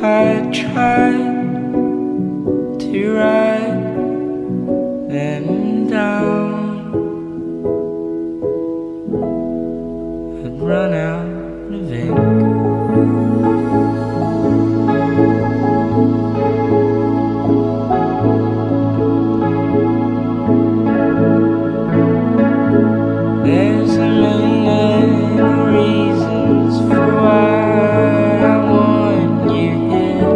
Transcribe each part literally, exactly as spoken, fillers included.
I tried to write them down, I'd run out of ink. There's a million reasons for why I want you here.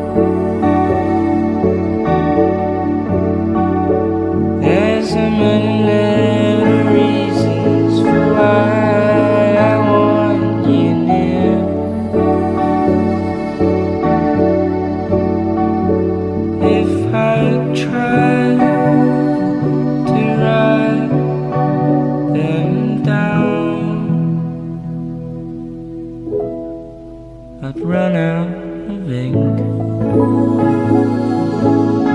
There's a million reasons for why I want you near. If I tried to write them down, I'd run out of ink.